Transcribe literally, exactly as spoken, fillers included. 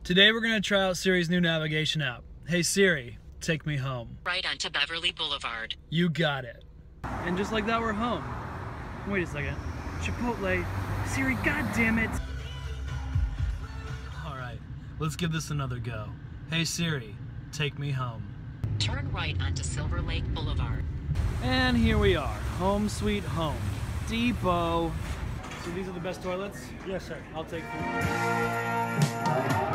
Today we're going to try out Siri's new navigation app. Hey Siri, take me home. Right onto Beverly Boulevard. You got it. And just like that, we're home. Wait a second. Chipotle. Siri, goddammit. Alright, let's give this another go. Hey Siri, take me home. Turn right onto Silver Lake Boulevard. And here we are. Home sweet home. Depot. So these are the best toilets? Yes, sir. I'll take three.